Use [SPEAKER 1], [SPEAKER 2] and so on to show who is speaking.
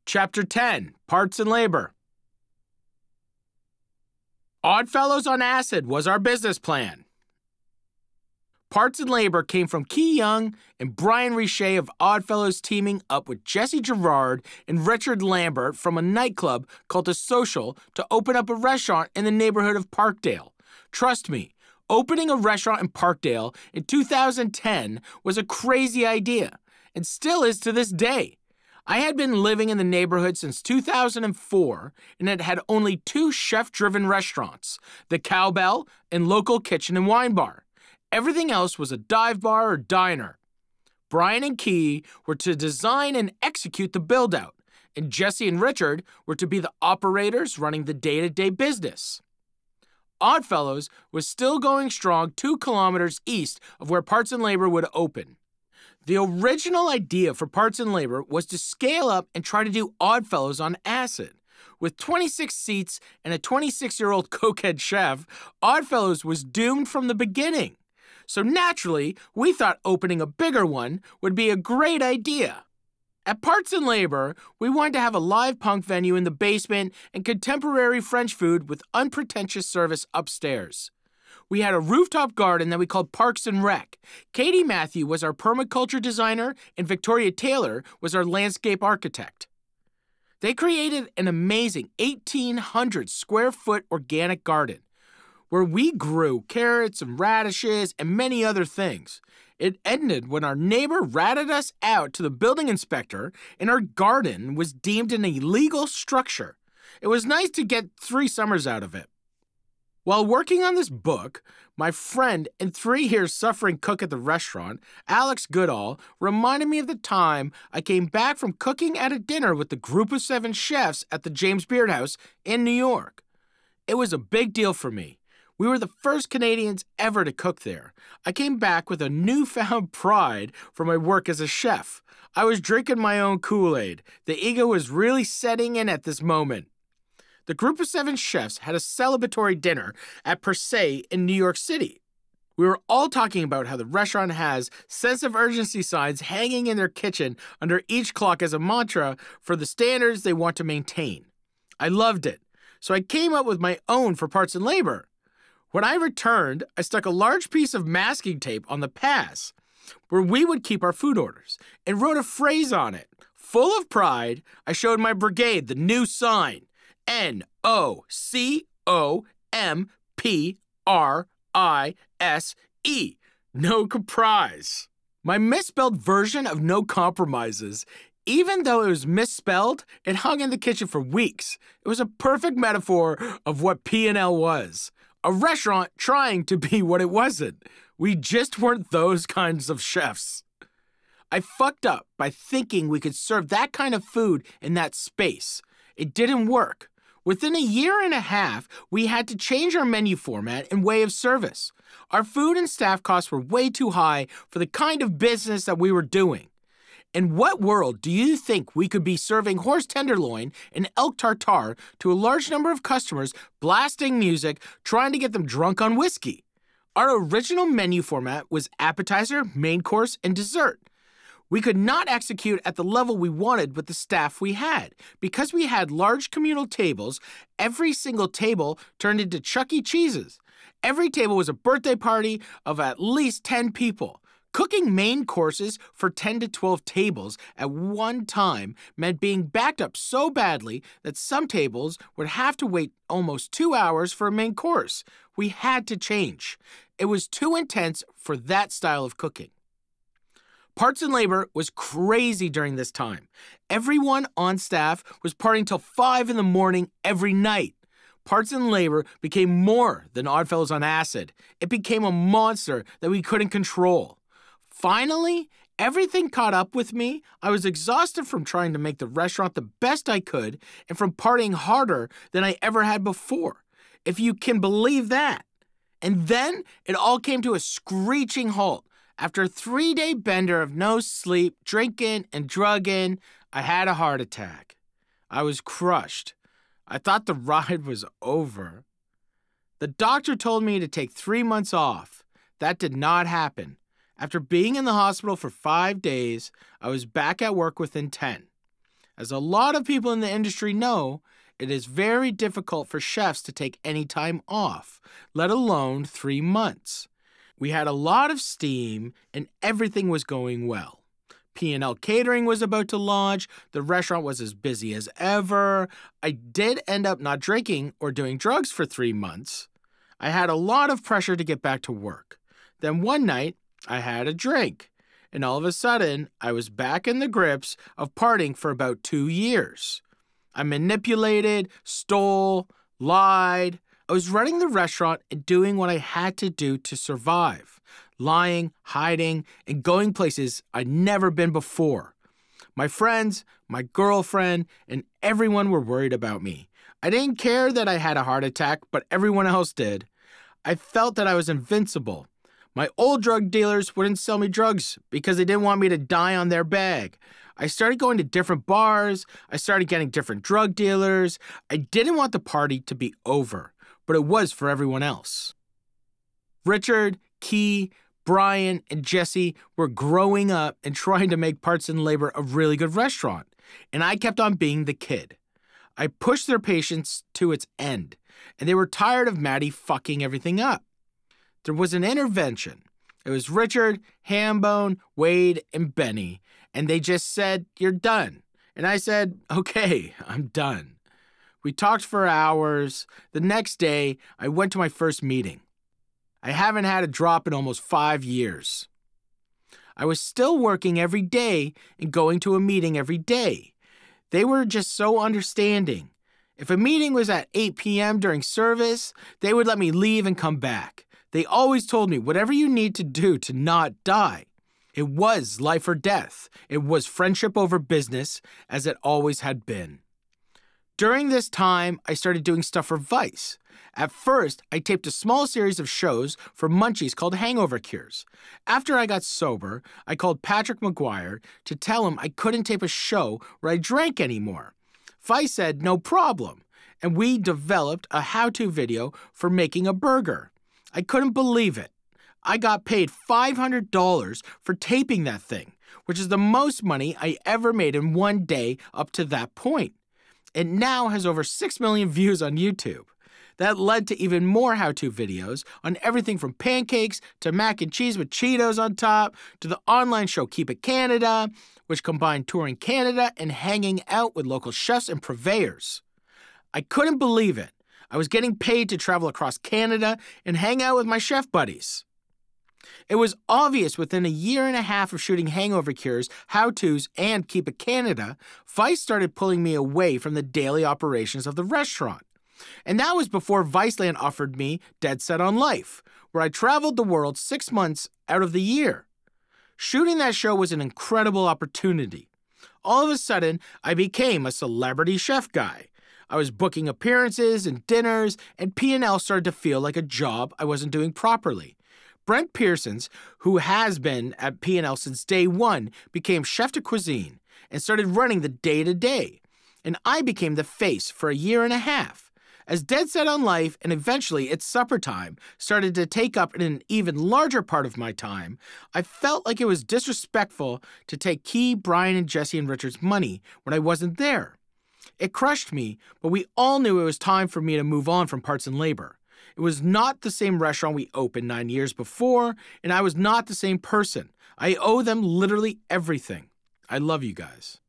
[SPEAKER 1] Chapter 10, Parts and Labor. Oddfellows on Acid was our business plan. Parts and Labor came from Key Young and Brian Richet of Oddfellows teaming up with Jesse Gerard and Richard Lambert from a nightclub called The Social to open up a restaurant in the neighborhood of Parkdale. Trust me, opening a restaurant in Parkdale in 2010 was a crazy idea, and still is to this day. I had been living in the neighborhood since 2004, and it had only two chef-driven restaurants, the Cowbell and Local Kitchen and Wine Bar. Everything else was a dive bar or diner. Brian and Key were to design and execute the build-out, and Jesse and Richard were to be the operators running the day-to-day business. Oddfellows was still going strong 2 kilometers east of where Parts and Labor would open. The original idea for Parts and Labor was to scale up and try to do Oddfellows on Acid. With 26 seats and a 26-year-old cokehead chef, Oddfellows was doomed from the beginning. So naturally, we thought opening a bigger one would be a great idea. At Parts and Labor, we wanted to have a live punk venue in the basement and contemporary French food with unpretentious service upstairs. We had a rooftop garden that we called Parks and Rec. Katie Matthew was our permaculture designer, and Victoria Taylor was our landscape architect. They created an amazing 1,800 square foot organic garden where we grew carrots and radishes and many other things. It ended when our neighbor ratted us out to the building inspector and our garden was deemed an illegal structure. It was nice to get 3 summers out of it. While working on this book, my friend and 3 years suffering cook at the restaurant, Alex Goodall, reminded me of the time I came back from cooking at a dinner with the group of 7 chefs at the James Beard House in New York. It was a big deal for me. We were the first Canadians ever to cook there. I came back with a newfound pride for my work as a chef. I was drinking my own Kool-Aid. The ego was really setting in at this moment. The group of 7 chefs had a celebratory dinner at Per Se in New York City. We were all talking about how the restaurant has sense of urgency signs hanging in their kitchen under each clock as a mantra for the standards they want to maintain. I loved it, so I came up with my own for Parts and Labor. When I returned, I stuck a large piece of masking tape on the pass where we would keep our food orders and wrote a phrase on it. Full of pride, I showed my brigade the new sign. NOCOMPRISE. No comprise. My misspelled version of no compromises. Even though it was misspelled, it hung in the kitchen for weeks. It was a perfect metaphor of what P&L was. A restaurant trying to be what it wasn't. We just weren't those kinds of chefs. I fucked up by thinking we could serve that kind of food in that space. It didn't work. Within a year and a half, we had to change our menu format and way of service. Our food and staff costs were way too high for the kind of business that we were doing. In what world do you think we could be serving horse tenderloin and elk tartare to a large number of customers, blasting music, trying to get them drunk on whiskey? Our original menu format was appetizer, main course, and dessert. We could not execute at the level we wanted with the staff we had. Because we had large communal tables, every single table turned into Chuck E. Cheese's. Every table was a birthday party of at least 10 people. Cooking main courses for 10 to 12 tables at one time meant being backed up so badly that some tables would have to wait almost 2 hours for a main course. We had to change. It was too intense for that style of cooking. Parts and Labor was crazy during this time. Everyone on staff was partying till 5 in the morning every night. Parts and Labor became more than Oddfellows on Acid. It became a monster that we couldn't control. Finally, everything caught up with me. I was exhausted from trying to make the restaurant the best I could and from partying harder than I ever had before, if you can believe that. And then it all came to a screeching halt. After a 3-day bender of no sleep, drinking, and drugging, I had a heart attack. I was crushed. I thought the ride was over. The doctor told me to take 3 months off. That did not happen. After being in the hospital for 5 days, I was back at work within 10. As a lot of people in the industry know, it is very difficult for chefs to take any time off, let alone 3 months. We had a lot of steam and everything was going well. P&L Catering was about to launch, the restaurant was as busy as ever. I did end up not drinking or doing drugs for 3 months. I had a lot of pressure to get back to work. Then one night, I had a drink, and all of a sudden, I was back in the grips of partying for about 2 years. I manipulated, stole, lied. I was running the restaurant and doing what I had to do to survive. Lying, hiding, and going places I'd never been before. My friends, my girlfriend, and everyone were worried about me. I didn't care that I had a heart attack, but everyone else did. I felt that I was invincible. My old drug dealers wouldn't sell me drugs because they didn't want me to die on their bag. I started going to different bars. I started getting different drug dealers. I didn't want the party to be over, but it was for everyone else. Richard, Key, Brian, and Jesse were growing up and trying to make Parts and Labor a really good restaurant, and I kept on being the kid. I pushed their patience to its end, and they were tired of Matty fucking everything up. There was an intervention. It was Richard, Hambone, Wade, and Benny, and they just said, "You're done." And I said, "Okay, I'm done." We talked for hours. The next day, I went to my first meeting. I haven't had a drop in almost 5 years. I was still working every day and going to a meeting every day. They were just so understanding. If a meeting was at 8 p.m. during service, they would let me leave and come back. They always told me whatever you need to do to not die. It was life or death. It was friendship over business, as it always had been. During this time, I started doing stuff for Vice. At first, I taped a small series of shows for Munchies called Hangover Cures. After I got sober, I called Patrick McGuire to tell him I couldn't tape a show where I drank anymore. Vice said no problem, and we developed a how-to video for making a burger. I couldn't believe it. I got paid $500 for taping that thing, which is the most money I ever made in one day up to that point. It now has over 6 million views on YouTube. That led to even more how-to videos on everything from pancakes to mac and cheese with Cheetos on top, to the online show Keep It Canada, which combined touring Canada and hanging out with local chefs and purveyors. I couldn't believe it. I was getting paid to travel across Canada and hang out with my chef buddies. It was obvious within a year and a half of shooting Hangover Cures, How-Tos, and Keep It Canada, Vice started pulling me away from the daily operations of the restaurant. And that was before Viceland offered me Dead Set on Life, where I traveled the world 6 months out of the year. Shooting that show was an incredible opportunity. All of a sudden, I became a celebrity chef guy. I was booking appearances and dinners, and P&L started to feel like a job I wasn't doing properly. Brent Pearsons, who has been at P&L since day one, became chef de cuisine and started running the day-to-day. And I became the face for a year and a half. As Dead Set on Life and eventually It's Supper Time started to take up an even larger part of my time, I felt like it was disrespectful to take Key, Brian, and Jesse and Richard's money when I wasn't there. It crushed me, but we all knew it was time for me to move on from Parts and Labor. It was not the same restaurant we opened 9 years before, and I was not the same person. I owe them literally everything. I love you guys.